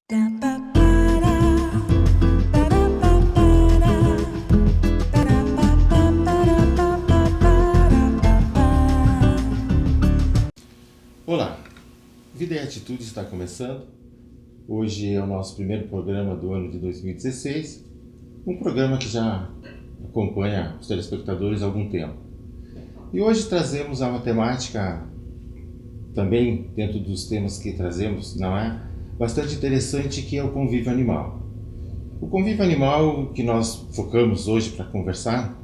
Olá, Vida e Atitude está começando. Hoje é o nosso primeiro programa do ano de 2016, um programa que já acompanha os telespectadores há algum tempo. E hoje trazemos uma temática, também dentro dos temas que trazemos, não é? Bastante interessante, que é o convívio animal. O convívio animal que nós focamos hoje para conversar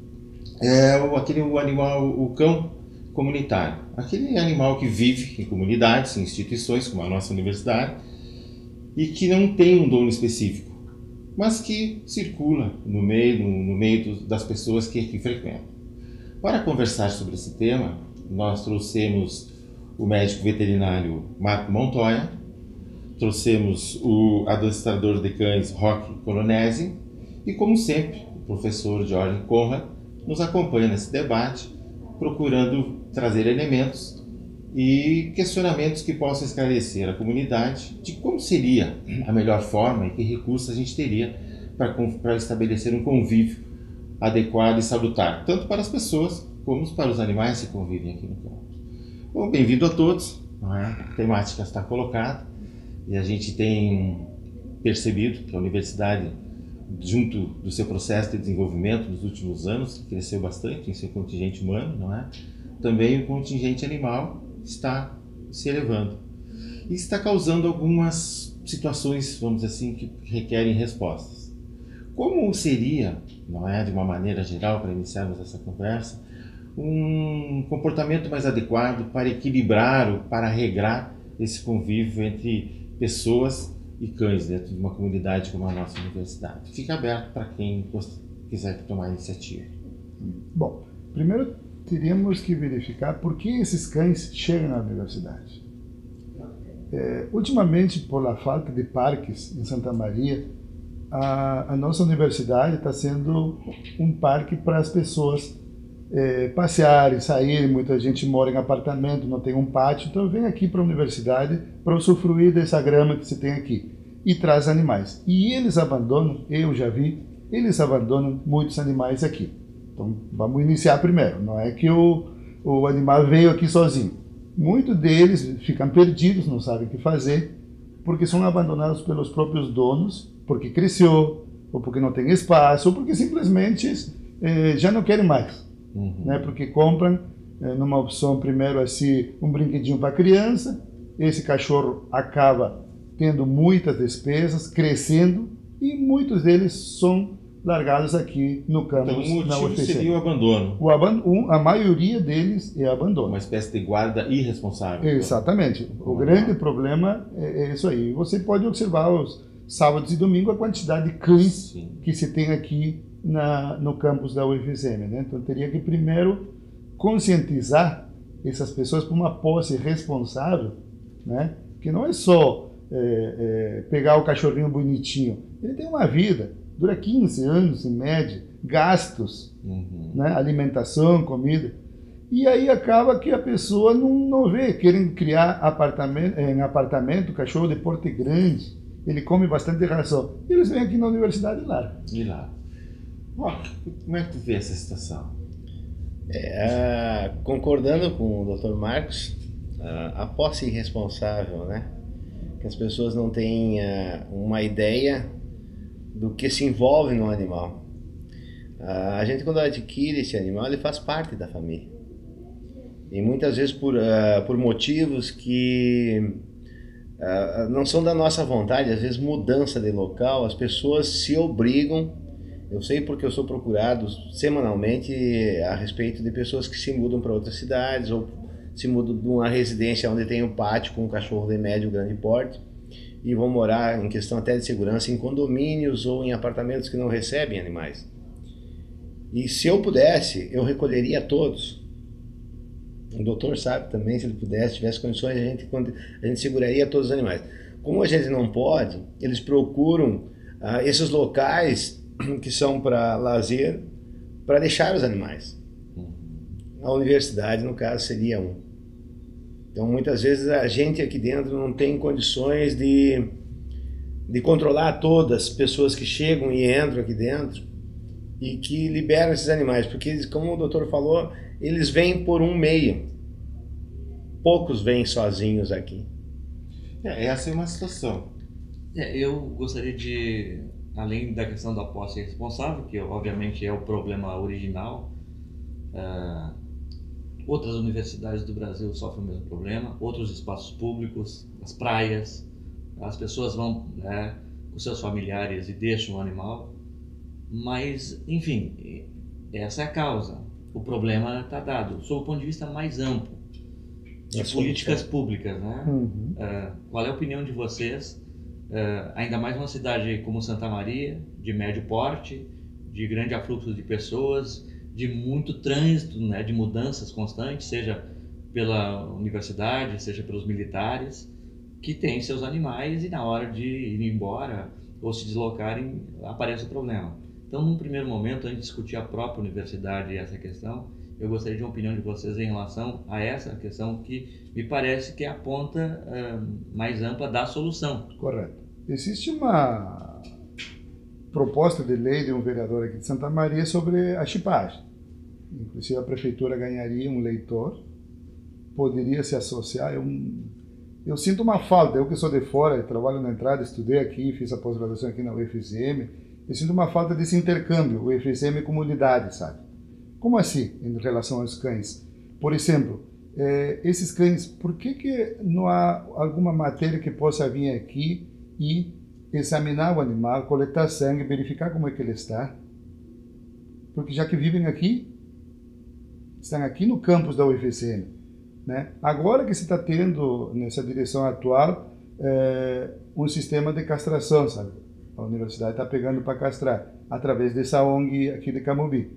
é o animal, o cão comunitário. Aquele animal que vive em comunidades, em instituições como a nossa universidade e que não tem um dono específico, mas que circula no meio das pessoas que aqui frequentam. Para conversar sobre esse tema, nós trouxemos o médico veterinário Marco Montoya, trouxemos o adestrador de cães Roque Colonese e, como sempre, o professor Jorge Conrad nos acompanha nesse debate, procurando trazer elementos e questionamentos que possam esclarecer a comunidade de como seria a melhor forma e que recursos a gente teria para estabelecer um convívio adequado e salutar, tanto para as pessoas como para os animais que convivem aqui no campo. Bom, bem-vindo a todos, a temática está colocada e a gente tem percebido que a universidade, junto do seu processo de desenvolvimento nos últimos anos, que cresceu bastante em seu contingente humano, não é? Também o contingente animal está se elevando e está causando algumas situações, vamos dizer assim, que requerem respostas. Como seria, não é, de uma maneira geral, para iniciarmos essa conversa, um comportamento mais adequado para equilibrar ou para regrar esse convívio entre pessoas e cães dentro de uma comunidade como a nossa universidade? Fica aberto para quem quiser tomar a iniciativa. Bom, primeiro teríamos que verificar por que esses cães chegam na universidade. Ultimamente, por a falta de parques em Santa Maria, a nossa universidade está sendo um parque para as pessoas passearem, saírem. Muita gente mora em apartamento, não tem um pátio, então vem aqui para a universidade para usufruir dessa grama que se tem aqui e traz animais. E eles abandonam, eu já vi, eles abandonam muitos animais aqui. Então vamos iniciar primeiro, não é que o animal veio aqui sozinho. Muitos deles ficam perdidos, não sabem o que fazer, porque são abandonados pelos próprios donos, porque cresceu, ou porque não tem espaço, ou porque simplesmente já não querem mais. Né? Porque compram numa opção primeiro assim um brinquedinho para criança, esse cachorro acaba tendo muitas despesas, crescendo, e muitos deles são largados aqui no campus. Então o motivo seria o abandono. A maioria deles é abandono. Uma espécie de guarda irresponsável. Exatamente. O grande problema é isso aí. Você pode observar os sábados e domingos a quantidade de cães que se tem aqui no campus da UFSM, né? Então teria que primeiro conscientizar essas pessoas para uma posse responsável, né? Que não é só pegar o cachorrinho bonitinho. Ele tem uma vida, dura 15 anos em média, gastos, né? Alimentação, comida. E aí acaba que a pessoa não vê, querem criar apartamento, cachorro de porte grande, ele come bastante ração. Eles vêm aqui na universidade e largam. E lá. Como é que tu vê essa situação? Concordando com o Dr. Marcos, a posse irresponsável, né? Que as pessoas não têm uma ideia do que se envolve no animal. A gente, quando adquire esse animal, ele faz parte da família. E muitas vezes por motivos que não são da nossa vontade, às vezes mudança de local, as pessoas se obrigam. Eu sei porque eu sou procurado semanalmente a respeito de pessoas que se mudam para outras cidades ou se mudam de uma residência onde tem um pátio com um cachorro de médio grande porte e vão morar, em questão até de segurança, em condomínios ou em apartamentos que não recebem animais. E se eu pudesse, eu recolheria todos. O doutor sabe também, se ele pudesse, tivesse condições, a gente seguraria todos os animais. Como a gente não pode, eles procuram esses locais que são para lazer, para deixar os animais. A universidade, no caso, seria um. Então, muitas vezes, a gente aqui dentro não tem condições de de controlar todas as pessoas que chegam e entram aqui dentro e que liberam esses animais, porque eles, como o doutor falou, eles vêm por um meio. Poucos vêm sozinhos aqui. Essa é uma situação. Eu gostaria de, além da questão da posse responsável, que obviamente é o problema original, outras universidades do Brasil sofrem o mesmo problema, outros espaços públicos, as praias, as pessoas vão, né, com seus familiares e deixam o animal, mas, enfim, essa é a causa. O problema está dado, sob o ponto de vista mais amplo, de políticas públicas, né? Qual é a opinião de vocês, ainda mais numa cidade como Santa Maria, de médio porte, de grande afluxo de pessoas, de muito trânsito, né, de mudanças constantes, seja pela universidade, seja pelos militares, que têm seus animais e na hora de ir embora ou se deslocarem aparece o problema. Então, num primeiro momento, antes de discutir a própria universidade e essa questão, eu gostaria de uma opinião de vocês em relação a essa questão que me parece que é a ponta mais ampla da solução. Correto. Existe uma proposta de lei de um vereador aqui de Santa Maria sobre a chipagem. Inclusive a prefeitura ganharia um leitor, poderia se associar. Eu sinto uma falta, eu que sou de fora, trabalho na entrada, estudei aqui, fiz a pós-graduação aqui na UFSM, eu sinto uma falta desse intercâmbio, UFSM comunidade, sabe? Como assim, em relação aos cães? Por exemplo, esses cães, por que não há alguma matéria que possa vir aqui e examinar o animal, coletar sangue, verificar como é que ele está? Porque já que vivem aqui, estão aqui no campus da UFSM, né? Agora que se está tendo, nessa direção atual, um sistema de castração, sabe? A universidade está pegando para castrar, através dessa ONG aqui de Camobi.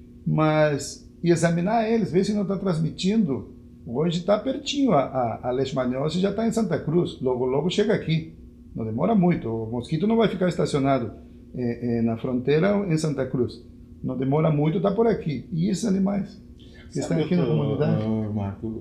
Mas examinar eles, ver se não está transmitindo. Hoje está pertinho, a leishmaniose já está em Santa Cruz, logo chega aqui, não demora muito. O mosquito não vai ficar estacionado na fronteira em Santa Cruz, não demora muito, está por aqui. E esses animais que estão aqui na comunidade? Marco,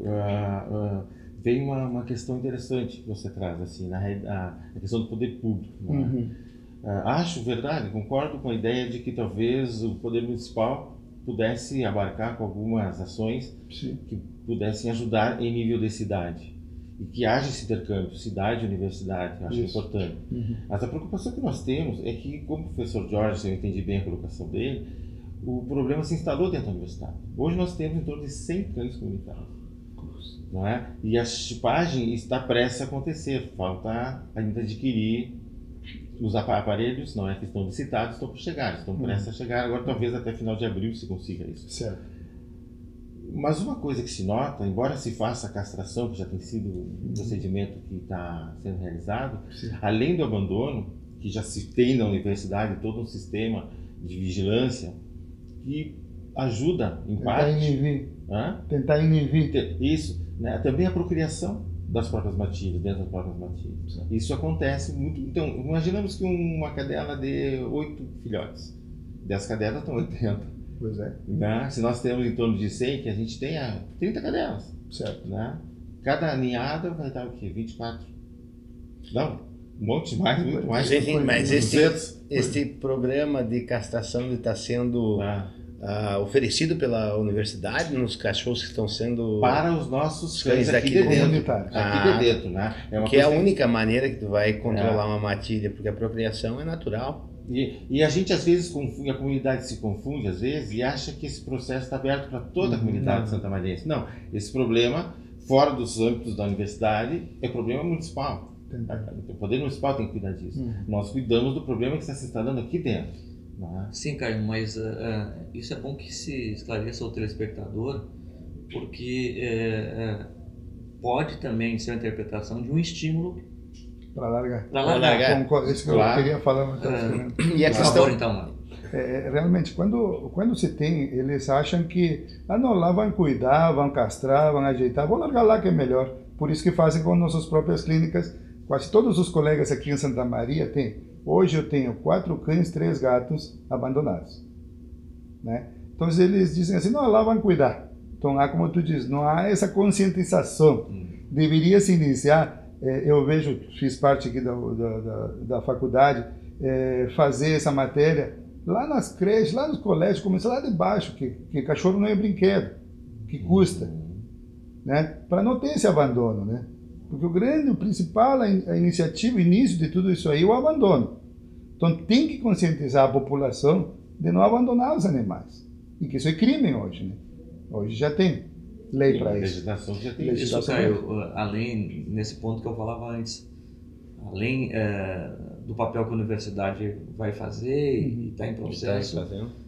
vem uma questão interessante que você traz, assim, a questão do poder público. Né? Acho verdade, concordo com a ideia de que talvez o poder municipal pudesse abarcar com algumas ações Sim. que pudessem ajudar em nível de cidade. E que haja esse intercâmbio, cidade e universidade, eu acho importante. Mas a preocupação que nós temos é que, como o professor Jorge, se eu entendi bem a colocação dele, o problema se instalou dentro da universidade. Hoje nós temos em torno de 100 cães comunitários. Não é? E a chipagem está prestes a acontecer, falta ainda adquirir os aparelhos, não é questão de citados, estão por chegar, estão prestes a chegar, agora talvez até final de abril se consiga isso. Certo. Mas uma coisa que se nota, embora se faça a castração, que já tem sido um procedimento que está sendo realizado, além do abandono, que já se tem na universidade todo um sistema de vigilância que ajuda, em parte... Tentar inibir. Isso, né? Também a procriação das próprias matilhas, dentro das próprias matilhas. Isso acontece muito. Então, imaginamos que uma cadela dê 8 filhotes. 10 cadelas estão 80. Pois é. Né? Se nós temos em torno de 100, que a gente tenha 30 cadelas. Certo. Né? Cada ninhada vai dar o quê? 24? Não, um monte mais, muito mais. Mas este programa de castração está sendo oferecido pela universidade nos cachorros que estão sendo... Para os nossos cães aqui de dentro. Aqui de dentro, né? Que é a única maneira que tu vai controlar uma matilha, porque a procriação é natural. E a gente às vezes confunde, a comunidade se confunde às vezes e acha que esse processo está aberto para toda a comunidade de Santa Maria. Não, esse problema, fora dos âmbitos da universidade, é problema municipal. O poder municipal tem que cuidar disso. Nós cuidamos do problema que está se instalando aqui dentro. Sim, Caio, mas isso é bom que se esclareça ao telespectador, porque pode também ser a interpretação de um estímulo para largar. Isso que eu queria falar. E a questão, então, realmente, quando se tem, eles acham que não, lá vão cuidar, vão castrar, vão ajeitar, vou largar lá que é melhor. Por isso que fazem com nossas próprias clínicas. Quase todos os colegas aqui em Santa Maria têm. Hoje eu tenho 4 cães, 3 gatos abandonados, né? Então eles dizem assim, não, lá vão cuidar. Então, como tu diz, não há essa conscientização. Deveria se iniciar eu vejo, fiz parte aqui da faculdade, fazer essa matéria lá nas creches, lá nos colégios, começar lá de baixo, que cachorro não é brinquedo, que custa, né? Para não ter esse abandono, né? Porque o principal, a iniciativa, o início de tudo isso aí é o abandono. Então tem que conscientizar a população de não abandonar os animais. E que isso é crime hoje, né? Hoje já tem lei para isso. Legislação já tem. Isso, Caio, além, nesse ponto que eu falava antes, além do papel que a universidade vai fazer e está em processo,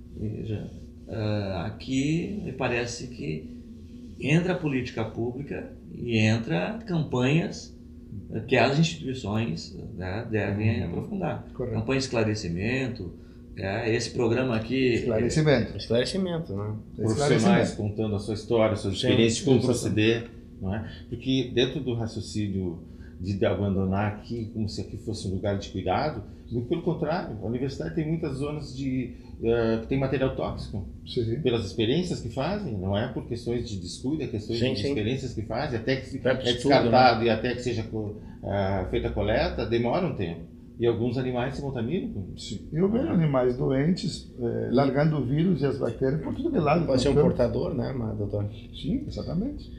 aqui me parece que entra a política pública e entra campanhas que as instituições, né, devem aprofundar. Correto. Campanha de esclarecimento, esse programa aqui... Esclarecimento, né? Profissionais contando a sua história, suas experiências, como proceder, não é? Porque dentro do raciocínio de abandonar aqui, como se aqui fosse um lugar de cuidado, muito pelo contrário, a universidade tem muitas zonas que tem material tóxico. Sim. Pelas experiências que fazem, não é por questões de descuido, é questões de experiências que fazem, até que é descartado, né? E até que seja feita a coleta, demora um tempo. E alguns animais se contaminam com isso. Eu vejo animais doentes, largando o vírus e as bactérias por tudo de lado. Pode ser um portador, né, doutor? Sim, exatamente.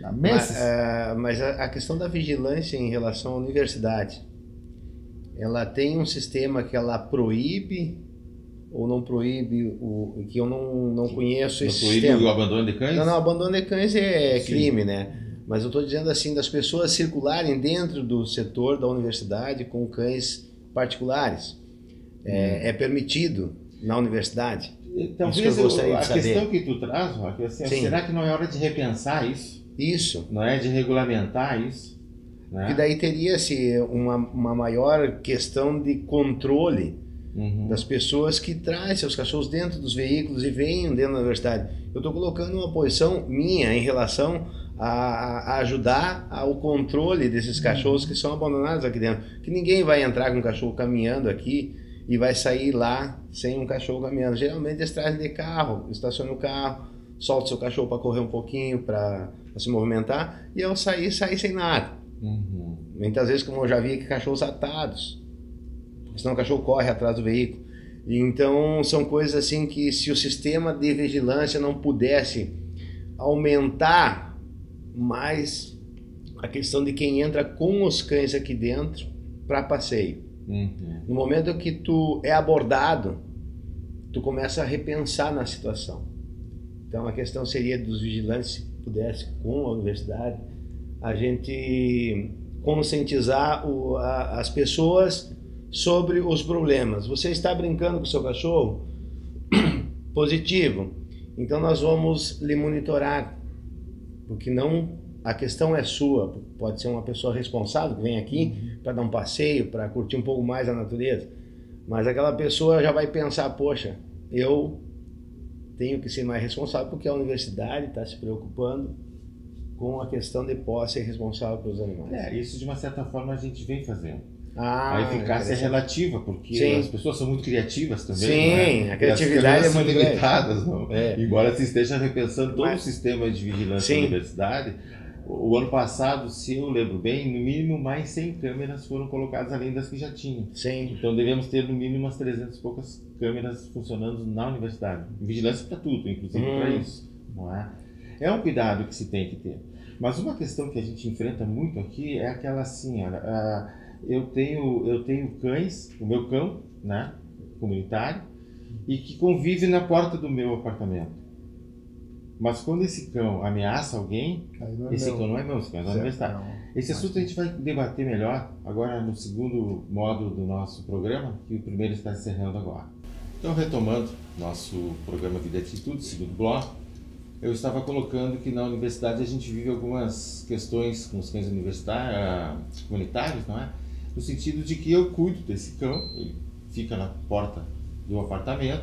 Mas a questão da vigilância em relação à universidade, ela tem um sistema que ela proíbe ou não proíbe, que eu não conheço esse sistema. Proíbe o abandono de cães? Não, abandono de cães é crime, né? Mas eu estou dizendo assim, das pessoas circularem dentro do setor da universidade com cães particulares. É permitido na universidade? Talvez a questão que tu traz, Roque, assim, será que não é hora de repensar isso? Isso. Não é de regulamentar isso? Né? Que daí teria-se uma maior questão de controle das pessoas que trazem seus cachorros dentro dos veículos e venham dentro da universidade. Eu estou colocando uma posição minha em relação a ajudar ao controle desses cachorros que são abandonados aqui dentro. Que ninguém vai entrar com um cachorro caminhando aqui e vai sair lá sem um cachorro caminhando. Geralmente eles trazem de carro, estacionam o carro, soltam seu cachorro para correr um pouquinho, para se movimentar, e ao sair sem nada. Muitas vezes, como eu já vi aqui, cachorros atados, porque senão o cachorro corre atrás do veículo. Então são coisas assim que, se o sistema de vigilância não pudesse aumentar mais a questão de quem entra com os cães aqui dentro para passeio. No momento que tu é abordado, tu começa a repensar na situação. Então a questão seria dos vigilantes, se pudesse, com a universidade, a gente conscientizar as pessoas sobre os problemas. Você está brincando com o seu cachorro? Positivo. Então nós vamos lhe monitorar, porque não, a questão é sua. Pode ser uma pessoa responsável que vem aqui para dar um passeio, para curtir um pouco mais a natureza, mas aquela pessoa já vai pensar, poxa, eu tenho que ser mais responsável, porque a universidade está se preocupando com a questão de posse responsável pelos animais. Isso de uma certa forma a gente vem fazendo. A eficácia é relativa, porque as pessoas são muito criativas também. Sim, né? A criatividade é muito limitadas. Não? Embora se esteja repensando todo o sistema de vigilância da universidade, o ano passado, se eu lembro bem, no mínimo mais 100 câmeras foram colocadas além das que já tinham. Então devemos ter no mínimo umas 300 e poucas câmeras funcionando na universidade. Vigilância para tudo, inclusive para isso. Não é? É um cuidado que se tem que ter. Mas uma questão que a gente enfrenta muito aqui é aquela assim, olha, eu tenho cães, o meu cão, né, comunitário, e que convive na porta do meu apartamento. Mas quando esse cão ameaça alguém, esse cão não é meu, esse cão é da universidade. Esse assunto a gente vai debater melhor agora no segundo módulo do nosso programa, que o primeiro está encerrando agora. Então, retomando nosso programa Vida e Atitude, segundo bloco, eu estava colocando que na universidade a gente vive algumas questões com os cães universitários, comunitários, não é? No sentido de que eu cuido desse cão, ele fica na porta do apartamento,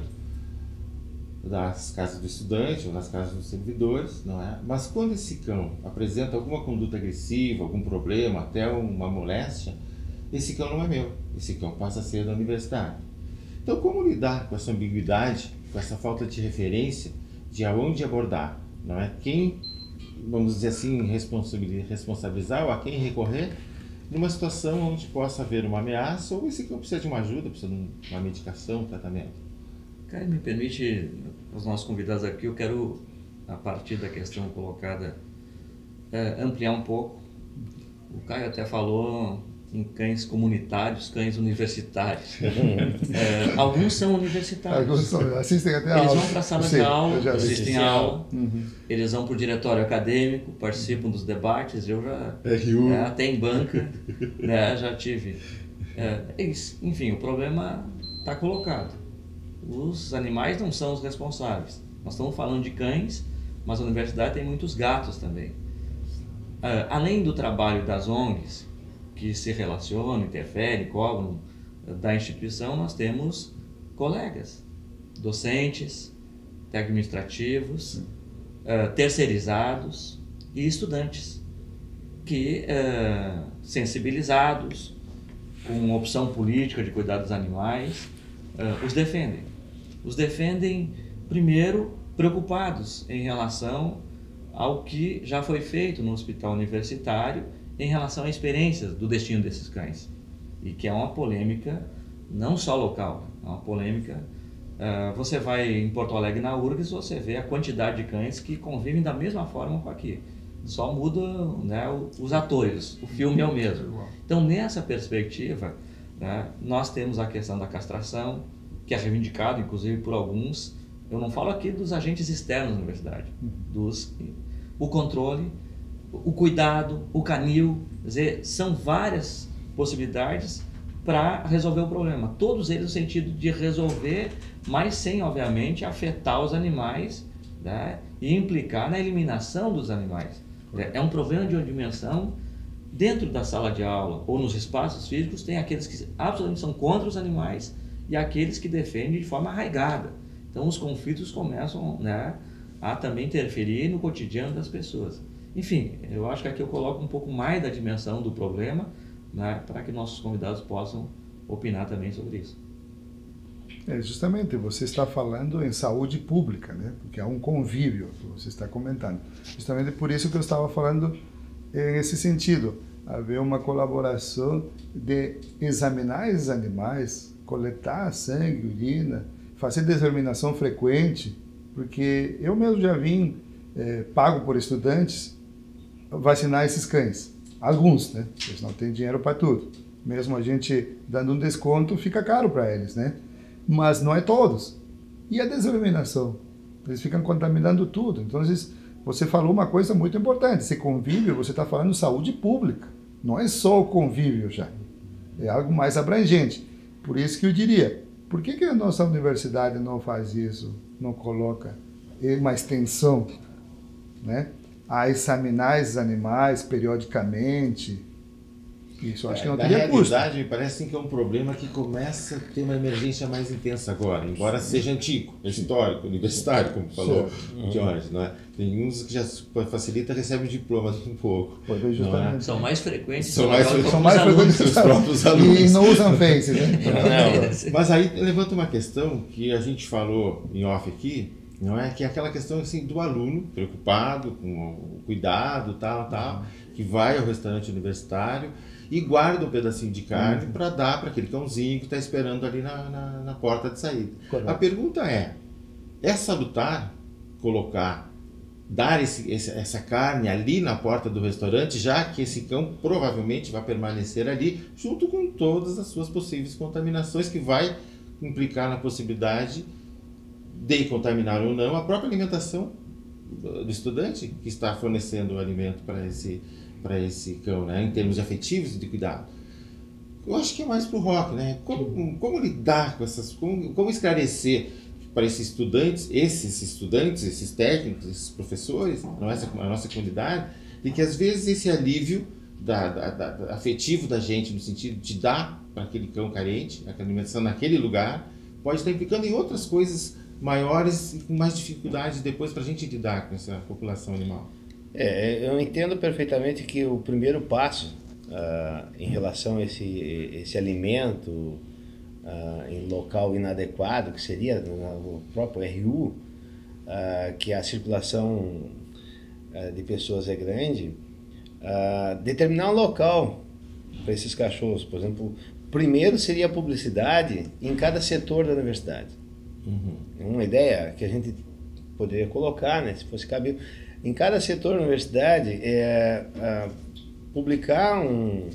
das casas do estudante ou nas casas dos servidores, não é? Mas quando esse cão apresenta alguma conduta agressiva, algum problema, até uma moléstia, esse cão não é meu, esse cão passa a ser da universidade. Então, como lidar com essa ambiguidade, com essa falta de referência, de aonde abordar, não é? Quem, vamos dizer assim, responsabilizar ou a quem recorrer numa situação onde possa haver uma ameaça ou esse cão precisa de uma ajuda, precisa de uma medicação, um tratamento. Caio, me permite, os nossos convidados aqui, eu quero, a partir da questão colocada, ampliar um pouco. O Caio até falou em cães comunitários, cães universitários. Alguns são universitários. Alguns são, assistem até a Eles aula. vão para a sala Sim, de aula, eu já vi. assistem a aula, eles vão para o diretório acadêmico, participam dos debates, eu já até em banca, né, já tive. Enfim, o problema está colocado. Os animais não são os responsáveis. Nós estamos falando de cães, mas a universidade tem muitos gatos também. Além do trabalho das ONGs, que se relacionam, interferem, cobram da instituição, nós temos colegas, docentes, administrativos, terceirizados e estudantes que, sensibilizados, com opção política de cuidar dos animais, os defendem. Os defendem, primeiro, preocupados em relação ao que já foi feito no hospital universitário em relação à experiência do destino desses cães. E que é uma polêmica não só local, é uma polêmica... você vai em Porto Alegre, na URGS, você vê a quantidade de cães que convivem da mesma forma com aqui. Só muda, né, os atores, o filme é o mesmo. Então, nessa perspectiva, né, nós temos a questão da castração, que é reivindicado, inclusive, por alguns. Eu não falo aqui dos agentes externos da universidade, o controle, o cuidado, o canil, quer dizer, são várias possibilidades para resolver o problema. Todos eles no sentido de resolver, mas sem, obviamente, afetar os animais, né, e implicar na eliminação dos animais. É um problema de uma dimensão. Dentro da sala de aula ou nos espaços físicos tem aqueles que absolutamente são contra os animais e aqueles que defendem de forma arraigada. Então os conflitos começam, né, a também interferir no cotidiano das pessoas. Enfim, eu acho que aqui eu coloco um pouco mais da dimensão do problema, né, para que nossos convidados possam opinar também sobre isso. Justamente, você está falando em saúde pública, né? Porque há um convívio que você está comentando. Justamente por isso que eu estava falando nesse sentido. Haver uma colaboração de examinar esses animais, coletar sangue, urina, fazer determinação frequente, porque eu mesmo já vim, pago por estudantes, vacinar esses cães. Alguns, né? Eles não têm dinheiro para tudo. Mesmo a gente dando um desconto, fica caro para eles, né? Mas não é todos. E a determinação? Eles ficam contaminando tudo. Então, você falou uma coisa muito importante. Esse convívio, você está falando de saúde pública. Não é só o convívio já. É algo mais abrangente. Por isso que eu diria, por que a nossa universidade não faz isso? Não coloca uma extensão, né, a examinar esses animais periodicamente? Isso, acho que não teria custo. Na realidade, me parece que é um problema que começa a ter uma emergência mais intensa agora, embora seja antigo, histórico, universitário, como falou o Jorge, não é? Tem uns que já facilita, recebem diplomas um pouco. Justamente. São mais frequentes. São mais frequentes os próprios alunos. E não usam Face, né? Mas aí levanta uma questão que a gente falou em off aqui, não é? Que é aquela questão assim, do aluno preocupado com o cuidado, tal, que vai ao restaurante universitário e guarda um pedacinho de carne para dar para aquele cãozinho que está esperando ali na porta de saída. Correto. A pergunta é salutar dar essa carne ali na porta do restaurante, já que esse cão provavelmente vai permanecer ali, junto com todas as suas possíveis contaminações, que vai implicar na possibilidade de contaminar ou não a própria alimentação do estudante que está fornecendo o alimento para esse cão, né, em termos afetivos e de cuidado. Eu acho que é mais para o Roque, né? Como lidar com essas... Como esclarecer para esses estudantes, esses técnicos, esses professores, a nossa comunidade, de que às vezes esse alívio afetivo da gente, no sentido de dar para aquele cão carente, aquela alimentação naquele lugar, pode estar implicando em outras coisas maiores e com mais dificuldades depois para a gente lidar com essa população animal. Eu entendo perfeitamente que o primeiro passo em relação a esse alimento em local inadequado, que seria o próprio RU, que a circulação de pessoas é grande, determinar um local para esses cachorros. Por exemplo, primeiro seria a publicidade em cada setor da universidade. Uma ideia que a gente poderia colocar, né, se fosse cabível, em cada setor da universidade, publicar um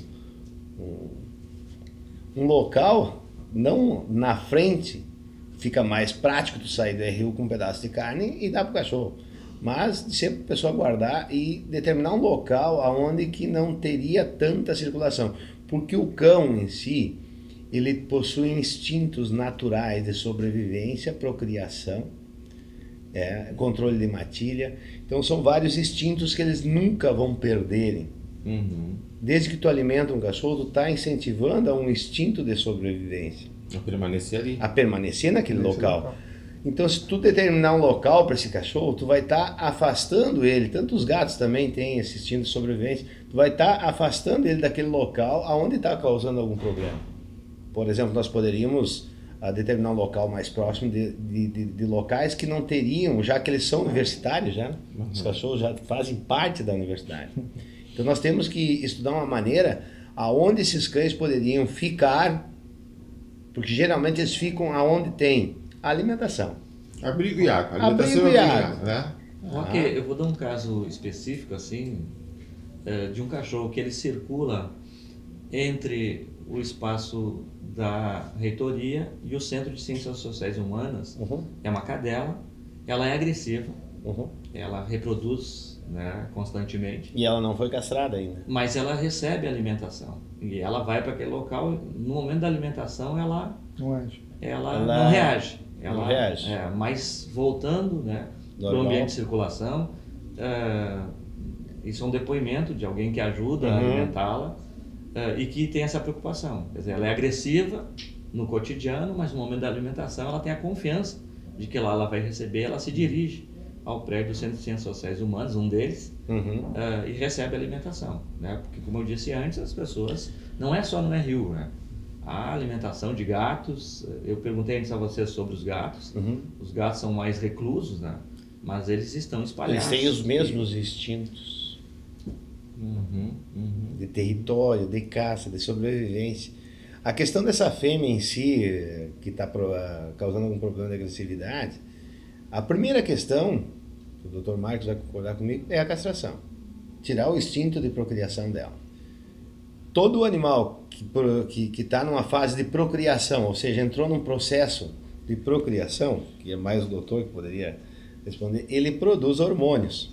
local, não na frente, fica mais prático tu sair do RU com um pedaço de carne e dar pro cachorro, mas sempre a pessoa guardar e determinar um local aonde que não teria tanta circulação, porque o cão em si, ele possui instintos naturais de sobrevivência, procriação, controle de matilha, então são vários instintos que eles nunca vão perderem. Desde que tu alimenta um cachorro, tu está incentivando a um instinto de sobrevivência. A permanecer ali. A permanecer naquele local. Então, se tu determinar um local para esse cachorro, tu vai estar afastando ele, tanto os gatos também têm esse instinto de sobrevivência, tu vai estar afastando ele daquele local aonde está causando algum problema. Por exemplo, nós poderíamos determinar um local mais próximo de locais que não teriam, já que eles são universitários, já, os cachorros já fazem parte da universidade. Então nós temos que estudar uma maneira aonde esses cães poderiam ficar, porque geralmente eles ficam aonde tem alimentação. Abrigo e água. Abrigo e água. Né? Ok, eu vou dar um caso específico assim, de um cachorro que ele circula entre o espaço da reitoria e o Centro de Ciências Sociais e Humanas. É uma cadela, ela é agressiva, ela reproduz, né, constantemente. E ela não foi castrada ainda. Mas ela recebe alimentação. E ela vai para aquele local, no momento da alimentação ela não reage. Ela não reage. Mas voltando, né, para o ambiente de circulação, isso é um depoimento de alguém que ajuda a alimentá-la e que tem essa preocupação. Quer dizer, ela é agressiva no cotidiano, mas no momento da alimentação ela tem a confiança de que lá ela vai receber, ela se dirige ao prédio do Centro de Ciências Sociais e Humanas, um deles, e recebe alimentação, né? Porque, como eu disse antes, as pessoas, não é só no RU, né? Há alimentação de gatos. Eu perguntei antes a você sobre os gatos. Os gatos são mais reclusos, né? Mas eles estão espalhados. Eles têm os mesmos instintos de território, de caça, de sobrevivência. A questão dessa fêmea em si, que está causando algum problema de agressividade, a primeira questão, que o Dr. Marcos vai concordar comigo, é a castração. Tirar o instinto de procriação dela. Todo animal que está numa fase de procriação, ou seja, entrou num processo de procriação, que é mais o doutor que poderia responder, ele produz hormônios.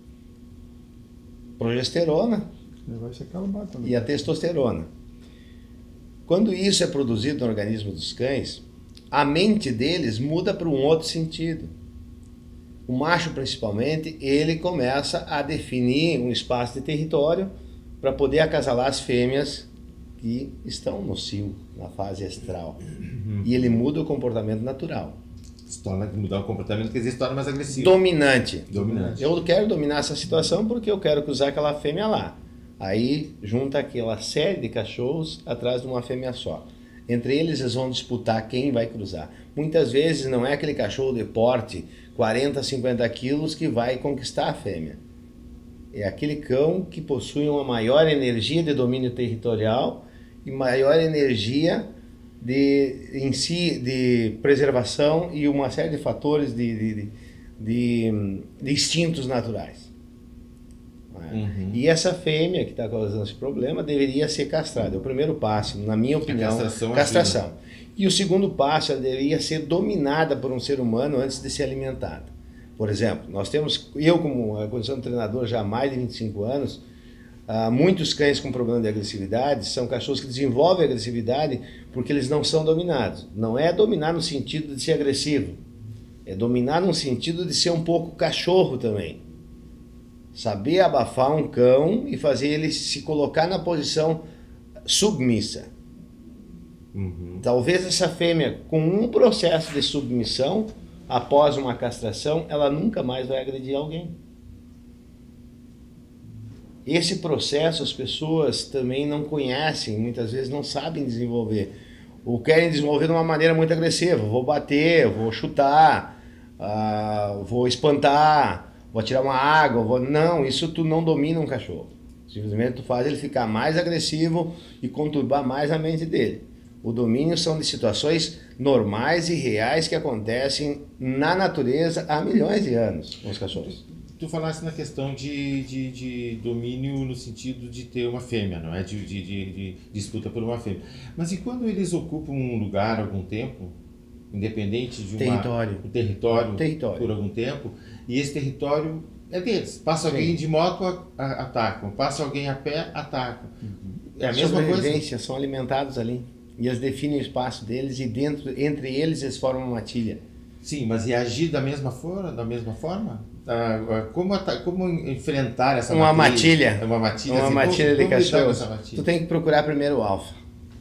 Progesterona e a testosterona. Quando isso é produzido no organismo dos cães, a mente deles muda para um outro sentido. O macho, principalmente, ele começa a definir um espaço de território para poder acasalar as fêmeas que estão no cio, na fase estral. E ele muda o comportamento natural. Se torna mudar o comportamento, quer dizer, se torna mais agressivo. Dominante. Dominante. Eu quero dominar essa situação porque eu quero cruzar aquela fêmea lá. Aí junta aquela série de cachorros atrás de uma fêmea só. Entre eles vão disputar quem vai cruzar. Muitas vezes não é aquele cachorro de porte 40, 50 quilos que vai conquistar a fêmea. É aquele cão que possui uma maior energia de domínio territorial e maior energia de preservação e uma série de fatores de instintos naturais. E essa fêmea que está causando esse problema deveria ser castrada. É o primeiro passo, na minha opinião, castração. E o segundo passo, ela deveria ser dominada por um ser humano antes de ser alimentada. Por exemplo, nós temos, eu como condição de treinador já há mais de 25 anos, muitos cães com problema de agressividade são cachorros que desenvolvem agressividade porque eles não são dominados. Não é dominar no sentido de ser agressivo, é dominar no sentido de ser um pouco cachorro também. Saber abafar um cão e fazer ele se colocar na posição submissa. Talvez essa fêmea, com um processo de submissão, após uma castração, ela nunca mais vai agredir alguém. Esse processo as pessoas também não conhecem, muitas vezes não sabem desenvolver. Ou querem desenvolver de uma maneira muito agressiva. Vou bater, vou chutar, vou espantar, vou tirar uma água. Não, isso tu não domina um cachorro. Simplesmente tu faz ele ficar mais agressivo e conturbar mais a mente dele. O domínio são de situações normais e reais que acontecem na natureza há milhões de anos com os cachorros. Tu falaste na questão de domínio no sentido de ter uma fêmea, não é? De disputa por uma fêmea. Mas e quando eles ocupam um lugar algum tempo, independente de um território por algum tempo, e esse território é deles? Passa alguém de moto, atacam. Passa alguém a pé, atacam. É a mesma coisa? São alimentados ali. E eles definem o espaço deles e entre eles formam uma matilha. Sim, mas e agir da mesma forma? Como enfrentar essa matilha? Uma matilha de cachorros. Tu tem que procurar primeiro o alfa.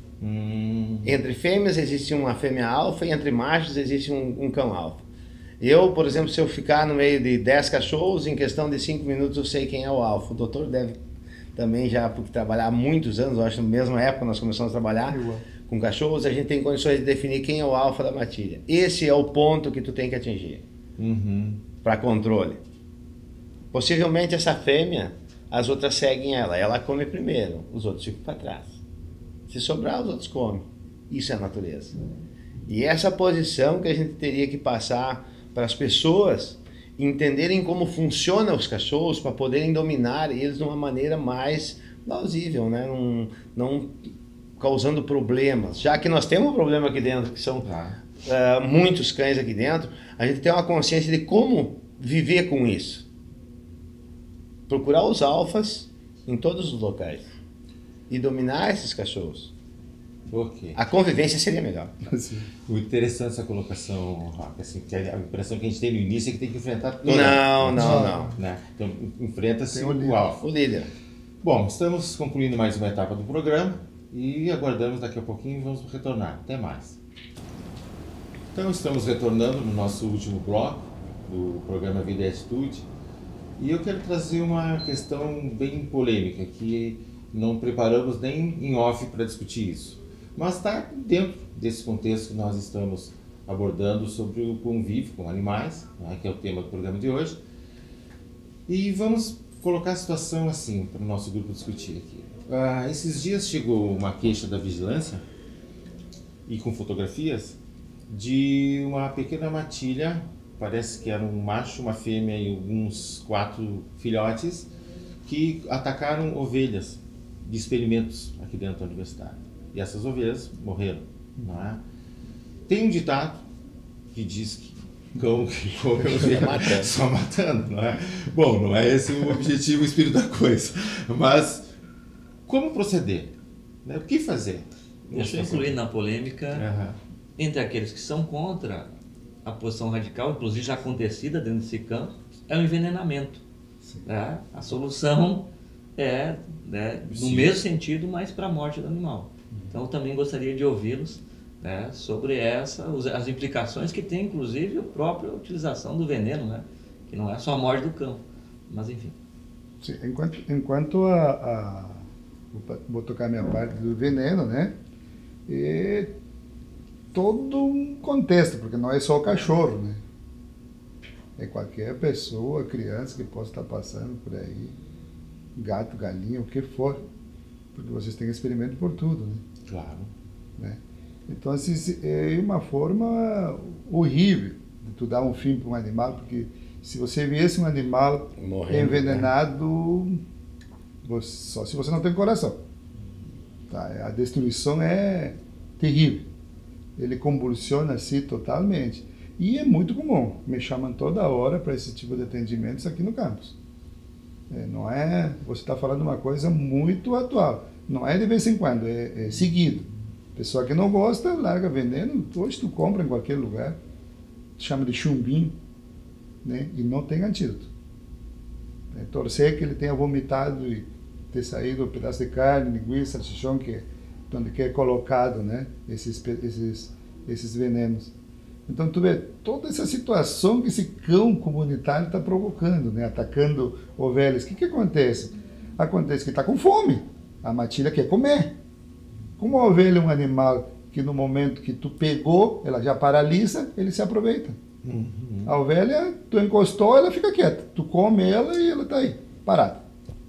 Entre fêmeas existe uma fêmea alfa e entre machos existe um cão alfa. Eu, por exemplo, se eu ficar no meio de 10 cachorros, em questão de 5 minutos eu sei quem é o alfa. O doutor deve também já, porque trabalhar há muitos anos, eu acho que na mesma época nós começamos a trabalhar com cachorros, a gente tem condições de definir quem é o alfa da matilha. Esse é o ponto que tu tem que atingir para controle. Possivelmente essa fêmea, as outras seguem ela come primeiro, os outros ficam para trás. Se sobrar, os outros comem. Isso é a natureza. E essa posição que a gente teria que passar para as pessoas entenderem como funcionam os cachorros para poderem dominar eles de uma maneira mais plausível, né? Não causando problemas. Já que nós temos um problema aqui dentro, que são muitos cães aqui dentro, a gente tem uma consciência de como viver com isso. Procurar os alfas em todos os locais e dominar esses cachorros. Okay. A convivência seria melhor. Muito interessante essa colocação, Rock. Assim, que a impressão que a gente tem no início é que tem que enfrentar toda. Não. Né? Então, enfrenta-se o alfa. O líder. Bom, estamos concluindo mais uma etapa do programa e aguardamos daqui a pouquinho e vamos retornar. Até mais. Então, estamos retornando no nosso último bloco do programa Vida e Atitude e eu quero trazer uma questão bem polêmica que não preparamos nem em off para discutir isso. Mas está dentro desse contexto que nós estamos abordando sobre o convívio com animais, né, que é o tema do programa de hoje. E vamos colocar a situação assim para o nosso grupo discutir aqui. Esses dias chegou uma queixa da vigilância, e com fotografias, de uma pequena matilha, parece que era um macho, uma fêmea e alguns 4 filhotes, que atacaram ovelhas de experimentos aqui dentro da universidade. E essas ovelhas morreram. Não é? Tem um ditado que diz que cão que come ovelha só matando, não é? Bom, não é esse o objetivo, o espírito da coisa. Mas como proceder? Né? O que fazer? Deixa eu incluir na polêmica entre aqueles que são contra a posição radical, inclusive já acontecida dentro desse campo, é o envenenamento. Né? A solução é no mesmo sentido, mas para a morte do animal. Então eu também gostaria de ouvi-los sobre as implicações que tem, inclusive, a própria utilização do veneno, né? Que não é só a morte do cão, mas enfim. Sim, enquanto vou tocar a minha parte do veneno, né? E todo um contexto, porque não é só o cachorro, né? É qualquer pessoa, criança que possa estar passando por aí, gato, galinha, o que for, porque vocês têm experimento por tudo, né? Claro. Né? Então, assim, é uma forma horrível de tu dar um fim para um animal, porque se você viesse um animal envenenado, só se você não tem coração. Tá? A destruição é terrível. Ele convulsiona assim totalmente. E é muito comum. Me chamam toda hora para esse tipo de atendimentos aqui no campus. Não é... Você está falando uma coisa muito atual. Não é de vez em quando, é seguido. Pessoa que não gosta, larga veneno. Hoje tu compra em qualquer lugar. Chama de chumbinho. Né? E não tem antídoto. Torcer que ele tenha vomitado e ter saído um pedaço de carne, linguiça, salsichão, que é colocado, né? esses venenos. Então tu vê toda essa situação que esse cão comunitário está provocando, né? Atacando ovelhas. O que acontece? Acontece que está com fome. A matilha quer comer. Como a ovelha é um animal que no momento que tu pegou, ela já paralisa, ele se aproveita. A ovelha, tu encostou, ela fica quieta. Tu come ela e ela está aí, parada.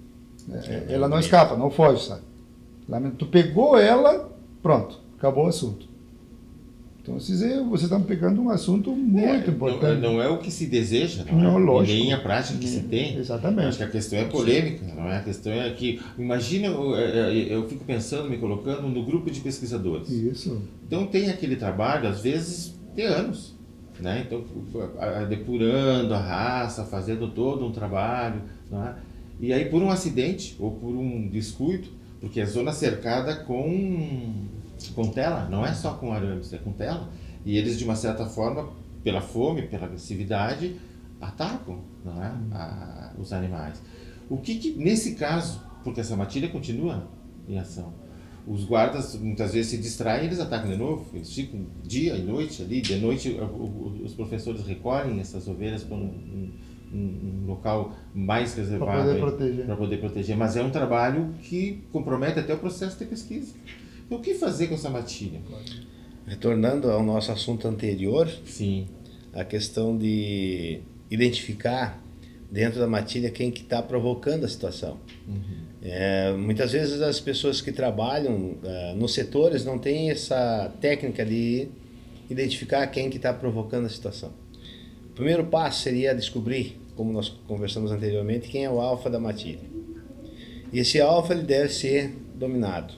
Ela não escapa, não foge, sabe? Tu pegou ela, pronto, acabou o assunto. Então, vocês estão pegando um assunto muito importante. Não é o que se deseja, não, lógico. Nem a prática que se tem. Exatamente. Acho que a questão é polêmica, não é? A questão é que, imagina, eu fico pensando, me colocando no grupo de pesquisadores. Isso. Então tem aquele trabalho, às vezes, de anos, né? Então, depurando a raça, fazendo todo um trabalho, não é? E aí, por um acidente ou por um descuido, porque a zona cercada com tela, não é só com arames, é com tela. E eles, de uma certa forma, pela fome, pela agressividade, atacam, não é? Os animais. O que nesse caso, porque essa matilha continua em ação, os guardas muitas vezes se distraem e eles atacam de novo, eles ficam dia e noite ali, de noite os professores recolhem essas ovelhas para um local mais reservado para poder proteger. Mas é um trabalho que compromete até o processo de pesquisa. Então, o que fazer com essa matilha? Retornando ao nosso assunto anterior, sim, a questão de identificar dentro da matilha quem que está provocando a situação. Muitas vezes as pessoas que trabalham nos setores não têm essa técnica de identificar quem que está provocando a situação. O primeiro passo seria descobrir, como nós conversamos anteriormente, quem é o alfa da matilha. E esse alfa ele deve ser dominado.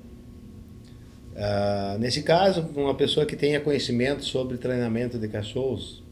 Nesse caso, uma pessoa que tenha conhecimento sobre treinamento de cachorros,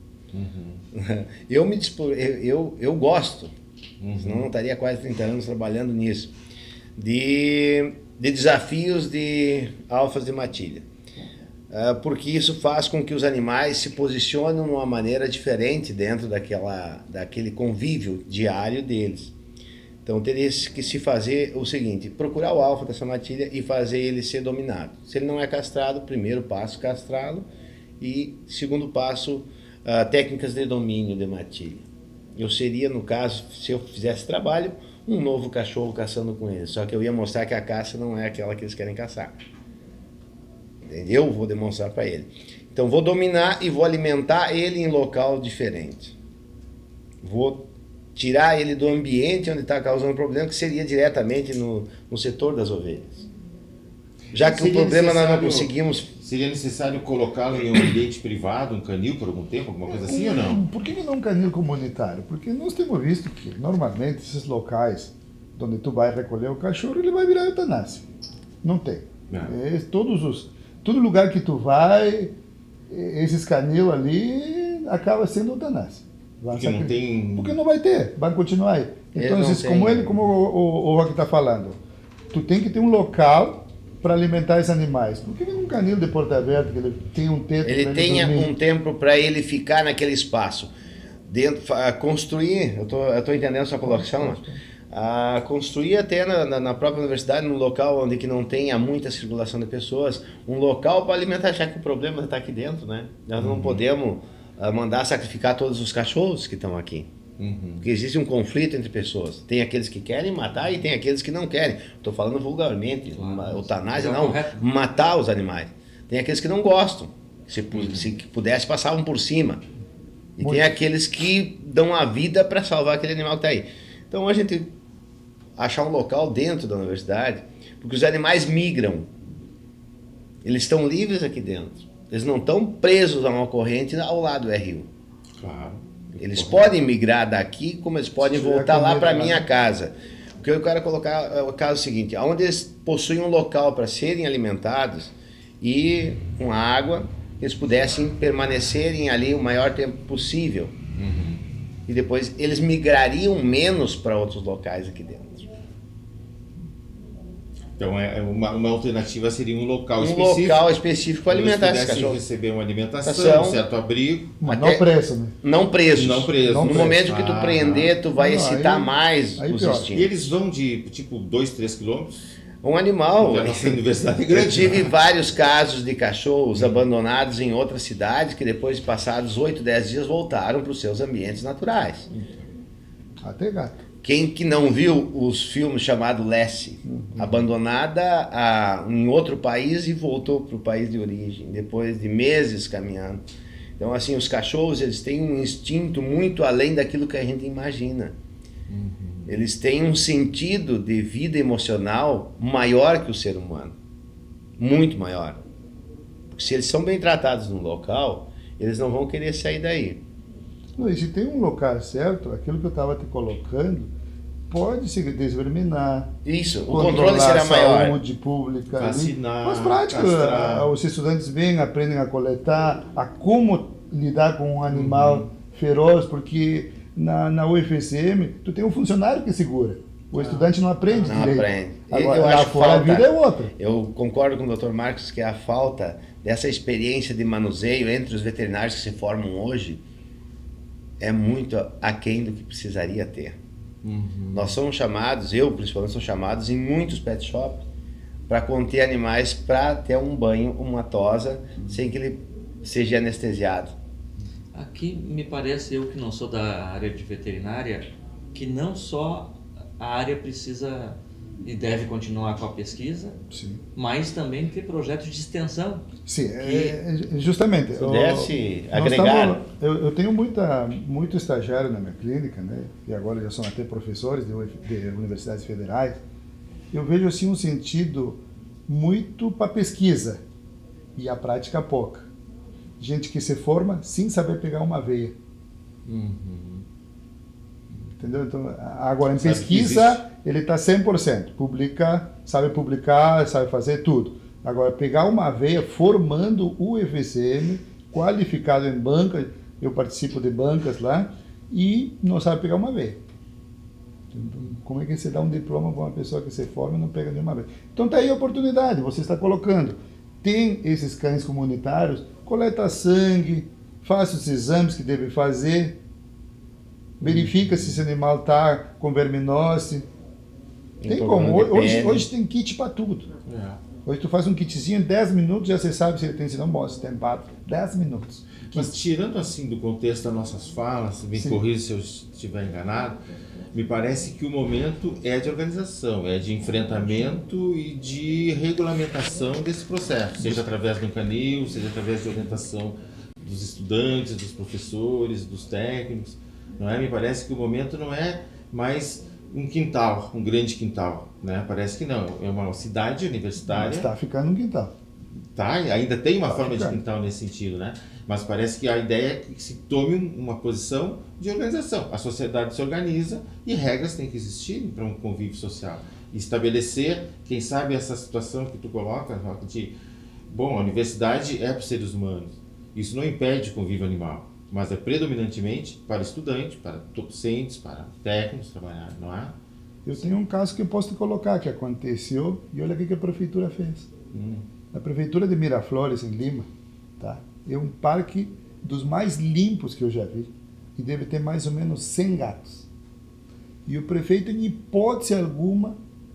eu gosto, senão não estaria quase 30 anos trabalhando nisso, de desafios de alfas de matilha. Porque isso faz com que os animais se posicionem de uma maneira diferente dentro daquele convívio diário deles. Então teria que se fazer o seguinte, procurar o alfa dessa matilha e fazer ele ser dominado. Se ele não é castrado, primeiro passo, castrá-lo, e segundo passo, técnicas de domínio de matilha. Eu seria, no caso, se eu fizesse trabalho, um novo cachorro caçando com ele, só que eu ia mostrar que a caça não é aquela que eles querem caçar. Eu vou demonstrar para ele. Então vou dominar e vou alimentar ele em local diferente. Vou tirar ele do ambiente onde está causando problema, que seria diretamente no setor das ovelhas. Já que o problema nós não conseguimos... Seria necessário colocá-lo em um ambiente privado, um canil por algum tempo, alguma coisa assim ou não? Por que não um canil comunitário? Porque nós temos visto que normalmente esses locais onde tu vai recolher o cachorro, ele vai virar eutanásia. Não tem. Todo lugar que tu vai, esses canil ali acaba sendo eutanásia. Porque não vai ter, vai continuar aí. Então, como o Roque está falando, tu tem que ter um local para alimentar esses animais. Por que um canil de porta aberta, que ele tem um teto? Ele tenha um tempo para ele ficar naquele espaço. Construir, eu estou entendendo a sua colocação, construir até na própria universidade, num local onde que não tenha muita circulação de pessoas, um local para alimentar, já que o problema está aqui dentro, né? Nós não podemos mandar sacrificar todos os cachorros que estão aqui. Porque existe um conflito entre pessoas. Tem aqueles que querem matar e tem aqueles que não querem. Estou falando vulgarmente. Eutanásia não, matar os animais. Tem aqueles que não gostam. Se pudesse, passavam por cima. E tem aqueles que dão a vida para salvar aquele animal que está aí. Então a gente achar um local dentro da universidade, porque os animais migram. Eles estão livres aqui dentro. Eles não estão presos a uma corrente ao lado do RU. Claro. Eles podem migrar daqui, como eles podem voltar lá para a minha casa. O que eu quero colocar é o caso seguinte, onde eles possuem um local para serem alimentados e com água, eles pudessem permanecerem ali o maior tempo possível. E depois eles migrariam menos para outros locais aqui dentro. Então, uma alternativa seria um local específico. Um local específico para alimentar esses cachorros. Receber uma alimentação, um certo abrigo. Mas não preso, né? Não presos. Não presos. No momento que tu prender, tu vai excitar mais os instintos. E eles vão de, tipo, 2, 3 quilômetros? Um animal. A nossa universidade é grande. Eu tive vários casos de cachorros abandonados em outras cidades que depois de passados 8, 10 dias voltaram para os seus ambientes naturais. Até gato. Quem que não viu os filmes chamados Lassie, abandonada em outro país e voltou para o país de origem, depois de meses caminhando. Então, assim, os cachorros, eles têm um instinto muito além daquilo que a gente imagina. eles têm um sentido de vida emocional maior que o ser humano. Muito maior. Porque se eles são bem tratados no local, eles não vão querer sair daí. Não, e se tem um local certo, aquilo que eu estava te colocando, pode se desverminar. Isso, o controle será maior. Saúde pública. Vacinar, Mas prática, os estudantes vêm, aprendem a coletar, a como lidar com um animal feroz, porque na UFSM tu tem um funcionário que segura. O estudante não aprende direito. Aprende. Agora, eu lá acho fora falta, a vida é outra. Eu concordo com o Dr. Marcos que a falta dessa experiência de manuseio entre os veterinários que se formam hoje é muito aquém do que precisaria ter. Nós somos chamados, eu principalmente sou chamados em muitos pet shops para conter animais para ter um banho, uma tosa, sem que ele seja anestesiado. Aqui me parece, eu que não sou da área de veterinária, que não só a área precisa e deve continuar com a pesquisa, Sim. mas também ter projetos de extensão. Sim, justamente. Pudesse agregar. Eu tenho muito estagiário na minha clínica, né? E agora já são até professores de universidades federais. Eu vejo assim um sentido muito para pesquisa e a prática pouca. Gente que se forma sem saber pegar uma veia. Entendeu? Então, agora, em pesquisa, ele está 100%. Sabe publicar, sabe fazer tudo. Agora, pegar uma veia formando o FCM, qualificado em banca, eu participo de bancas lá, e não sabe pegar uma veia. Então, como é que você dá um diploma para uma pessoa que se forma e não pega nenhuma veia? Então, está aí a oportunidade, você está colocando. Tem esses cães comunitários, coleta sangue, faça os exames que deve fazer, verifica se esse animal está com verminose. Tem como. Hoje tem kit para tudo. Hoje tu faz um kitzinho, em 10 minutos já você sabe se ele tem sinomose, se tem pato. 10 minutos. Mas tirando assim do contexto das nossas falas, me corrija se eu estiver enganado, me parece que o momento é de organização, é de enfrentamento e de regulamentação desse processo, seja através do canil, seja através de orientação dos estudantes, dos professores, dos técnicos. Não é? Me parece que o momento não é mais um quintal, um grande quintal, né? Parece que não, é uma cidade universitária. Está ficando um quintal. Tá, ainda tem uma forma de quintal nesse sentido, né? Mas parece que a ideia é que se tome uma posição de organização. A sociedade se organiza e regras têm que existir para um convívio social. E estabelecer, quem sabe, essa situação que tu coloca, de, bom, a universidade é para os seres humanos. Isso não impede o convívio animal, mas é predominantemente para estudante, para docentes, para técnicos trabalhar, não é? Eu tenho um caso que eu posso te colocar, que aconteceu, e olha o que a prefeitura fez. A prefeitura de Miraflores, em Lima, tá? É um parque dos mais limpos que eu já vi, e deve ter mais ou menos 100 gatos. E o prefeito, em hipótese alguma,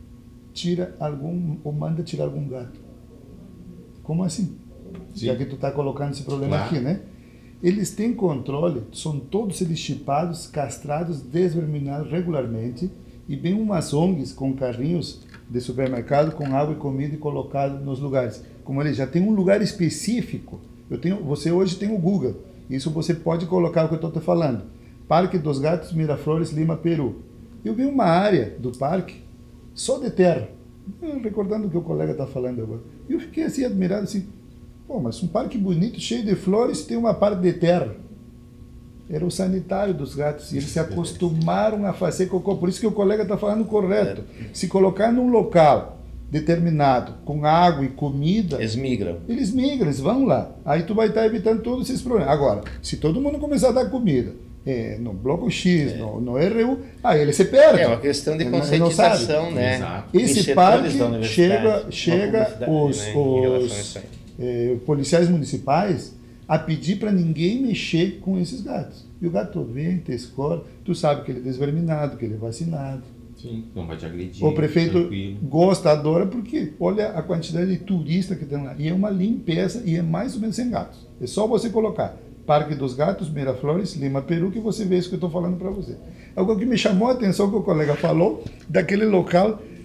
manda tirar algum gato. Como assim? Sim. Já que tu está colocando esse problema aqui, né? Eles têm controle, são todos eles chipados, castrados, desverminados regularmente, e vem umas ONGs com carrinhos de supermercado com água e comida e colocado nos lugares. Como ele já tem um lugar específico, você hoje tem o Google, isso você pode colocar o que eu estou te falando. Parque dos Gatos, Miraflores, Lima, Peru. Eu vi uma área do parque só de terra, recordando o que o colega está falando agora. Eu fiquei assim admirado, assim, pô, mas um parque bonito, cheio de flores, tem uma parte de terra. Era o sanitário dos gatos, e eles se acostumaram a fazer cocô. Por isso que o colega está falando correto. Se colocar num local determinado, com água e comida... Eles migram, eles vão lá. Aí tu vai estar evitando todos esses problemas. Agora, se todo mundo começar a dar comida no bloco X, no RU, aí ele se perde. É uma questão de conscientização, né? Exato. Esse parque chega os policiais municipais a pedir para ninguém mexer com esses gatos. E o gato vem, te escolhe, tu sabe que ele é desverminado, que ele é vacinado. Sim, não vai te agredir. O prefeito tranquilo. gosta, adora, porque olha a quantidade de turista que tem lá. E é uma limpeza e é mais ou menos 100 gatos. É só você colocar Parque dos Gatos, Miraflores, Lima, Peru, que você vê isso que eu estou falando para você. Algo que me chamou a atenção que o colega falou, daquele local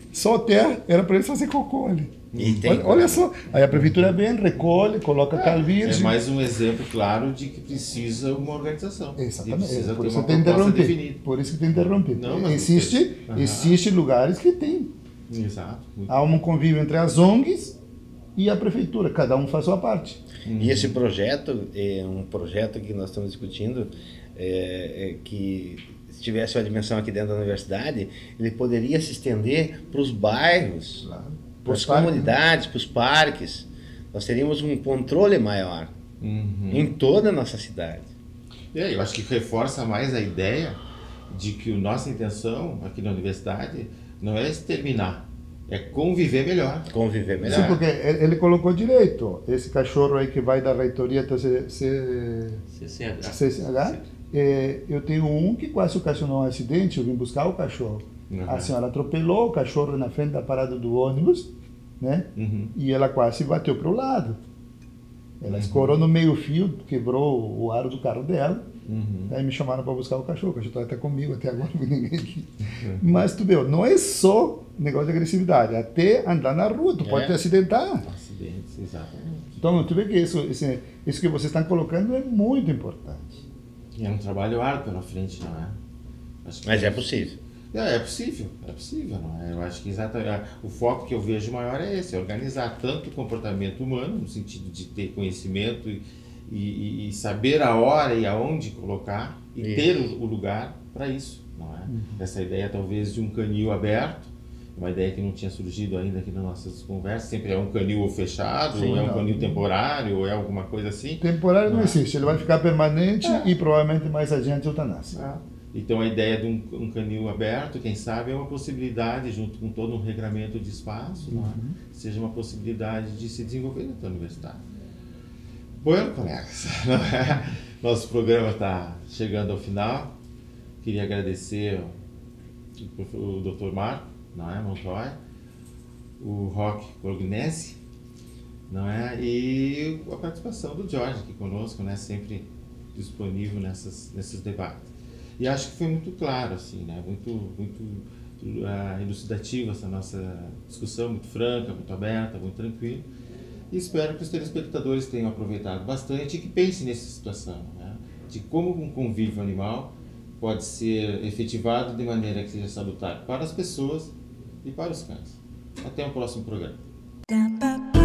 Só terra, era para eles fazer cocô ali. Olha só, aí a prefeitura vem, recolhe, coloca cal virgem. É mais um exemplo claro de que precisa uma organização. Exatamente, Precisa por ter isso uma tem que proposta interromper. definida. Por isso que tem que interromper. Não, mas Existe lugares que tem. Exato. Há um convívio entre as ONGs e a prefeitura, cada um faz a sua parte. E esse projeto é um projeto que nós estamos discutindo, que se tivesse uma dimensão aqui dentro da universidade, ele poderia se estender para os bairros, para as comunidades, para os parques. Nós teríamos um controle maior em toda a nossa cidade. Eu acho que reforça mais a ideia de que a nossa intenção aqui na universidade não é exterminar, é conviver melhor. Conviver melhor. Sim, porque ele colocou direito. Esse cachorro aí que vai da reitoria até CCH, eu tenho um que quase ocasionou um acidente, eu vim buscar o cachorro. A senhora atropelou o cachorro na frente da parada do ônibus, né? E ela quase bateu para o lado. Ela escorou no meio-fio, quebrou o aro do carro dela. Aí me chamaram para buscar o cachorro está até comigo até agora, não vi ninguém aqui. Mas tu vê, não é só negócio de agressividade, até andar na rua, tu pode te acidentar. Acidentes, exatamente. Então, tu vê que isso que vocês estão colocando é muito importante. E é um trabalho árduo pela frente, não é? Mas é possível. É possível, não é? Eu acho que exatamente o foco que eu vejo maior é esse, é organizar tanto o comportamento humano, no sentido de ter conhecimento e saber a hora e aonde colocar e ter o lugar para isso, não é? Essa ideia talvez de um canil aberto, uma ideia que não tinha surgido ainda aqui nas nossas conversas, sempre é um canil fechado, ou é um canil temporário, ou é alguma coisa assim. Temporário não existe, ele vai ficar permanente e provavelmente mais adiante eutanásia. Então a ideia de um canil aberto, quem sabe, é uma possibilidade, junto com todo um regramento de espaço, não é? Seja uma possibilidade de se desenvolver dentro da universidade. Bueno, colegas, nosso programa está chegando ao final. Queria agradecer o Dr. Marco, não é, Montoya, o Roque Borgnesi, não é, e a participação do Jorge aqui conosco, né, sempre disponível nesses debates. E acho que foi muito claro, assim, né, muito elucidativo essa nossa discussão, muito franca, muito aberta, muito tranquila. E espero que os telespectadores tenham aproveitado bastante e que pensem nessa situação, né, de como um convívio animal pode ser efetivado de maneira que seja salutar para as pessoas e para os cães. Até o próximo programa.